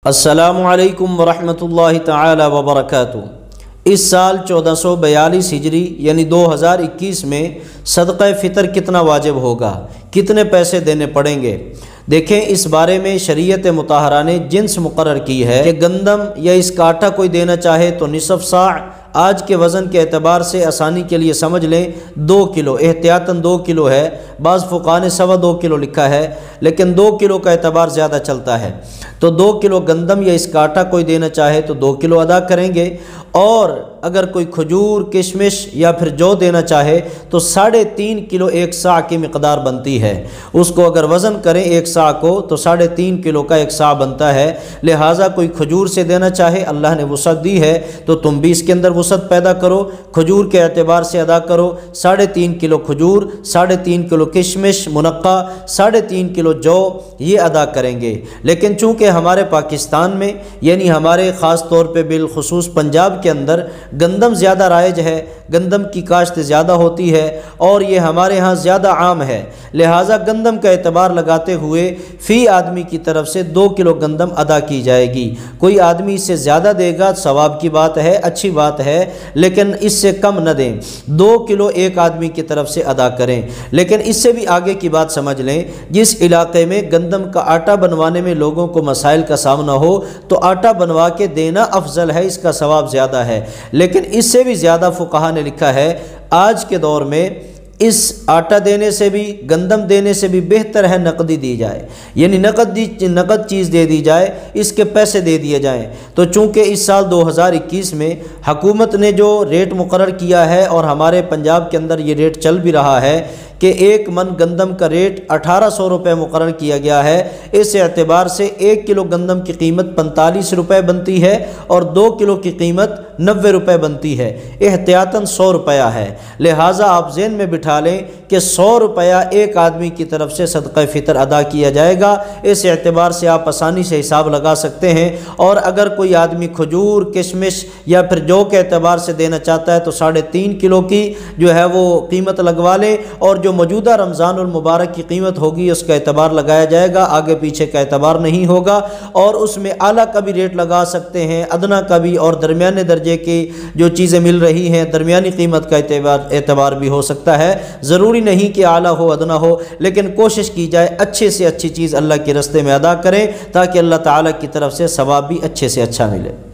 السلام علیکم ورحمۃ اللہ تعالی وبرکاتہ۔ اس سال 1442 ہجری یعنی 2021 میں صدقہ فطر کتنا واجب ہوگا، کتنے پیسے دینے پڑیں گے؟ دیکھیں، اس بارے میں شریعت مطہرہ نے جنس مقرر کی ہے کہ گندم یا اس کا آٹا کوئی دینا چاہے تو نصف صاع، آج کے وزن کے اعتبار سے آسانی کے لیے سمجھ لیں 2 کلو، احتیاطاً 2 کلو ہے، بعض فقہاء نے 2.25 کلو لکھا ہے، لیکن 2 کلو کا اعتبار زیادہ چلتا ہے۔ تو 2 کلو گندم یا اس کا آٹا کوئی دینا چاہے تو 2 کلو ادا کریں گے، اور اگر کوئی کھجور، کشمش یا پھر جو دینا چاہے تو 3.5 کلو 1 صاع کی مقدار بنتی ہے۔ اس کو اگر وزن کریں 1 صاع کو تو 3.5 کلو کا 1 صاع بنتا ہے۔ لہٰذا کوئی کھجور سے دینا چاہے، اللہ نے وسعت دی ہے تو تم بھی اس کے اندر وسعت پیدا کرو، کھجور کے اعتبار سے ادا کرو، 3.5 کلو کھجور، 3.5 کلو کشمش منقع، 3.5 کلو جو، یہ ادا کریں گے۔ لیکن چونکہ ہمارے پاکستان میں یعنی ہمارے خاص طور پہ بالخصوص پنجاب کے اندر گندم زیادہ رائج ہے، گندم کی کاشت زیادہ ہوتی ہے اور یہ ہمارے ہاں زیادہ عام ہے، لہٰذا گندم کا اعتبار لگاتے ہوئے فی آدمی کی طرف سے 2 کلو گندم ادا کی جائے گی۔ کوئی آدمی اس سے زیادہ دے گا، ثواب کی بات ہے، اچھی بات ہے، لیکن اس سے کم نہ دیں، 2 کلو ایک آدمی کی طرف سے ادا کریں۔ لیکن اس سے بھی آگے کی بات سمجھ لیں، جس علاقے میں گندم کا آٹا بنوانے میں لوگوں کو مسائل کا سامنا ہو تو آٹا بنوا کے دینا افضل ہے، اس کا ثواب زیادہ ہے۔ لیکن اس سے بھی زیادہ فقہاء نے لکھا ہے آج کے دور میں اس آٹا دینے سے بھی، گندم دینے سے بھی بہتر ہے نقدی دی جائے، یعنی نقد چیز دے دی جائے، اس کے پیسے دے دیے جائیں۔ تو چونکہ اس سال 2021 میں حکومت نے جو ریٹ مقرر کیا ہے اور ہمارے پنجاب کے اندر یہ ریٹ چل بھی رہا ہے کہ 1 من گندم کا ریٹ 1800 روپے مقرر کیا گیا ہے، اس اعتبار سے 1 کلو گندم کی قیمت 45 روپے بنتی ہے اور 2 کلو کی قیمت 90 روپے بنتی ہے، احتیاطاً 100 روپیہ ہے۔ لہٰذا آپ ذہن میں بٹھا لیں کہ 100 روپیہ ایک آدمی کی طرف سے صدقہ فطر ادا کیا جائے گا، اس اعتبار سے آپ آسانی سے حساب لگا سکتے ہیں۔ اور اگر کوئی آدمی کھجور، کشمش یا پھر جو کے اعتبار سے دینا چاہتا ہے تو 3.5 کلو کی جو ہے وہ قیمت لگوا لے، اور جو موجودہ رمضان المبارک کی قیمت ہوگی اس کا اعتبار لگایا جائے گا، آگے پیچھے کا اعتبار نہیں ہوگا، اور اس میں اعلیٰ کا بھی ریٹ لگا سکتے ہیں، ادنا کا بھی، اور درمیانے درجے کی جو چیزیں مل رہی ہیں درمیانی قیمت کا اعتبار بھی ہو سکتا ہے۔ ضروری نہیں کہ اعلیٰ ہو ادنا ہو، لیکن کوشش کی جائے اچھے سے اچھی چیز اللہ کے راستے میں ادا کریں تاکہ اللہ تعالیٰ کی طرف سے ثواب بھی اچھے سے اچھا ملے۔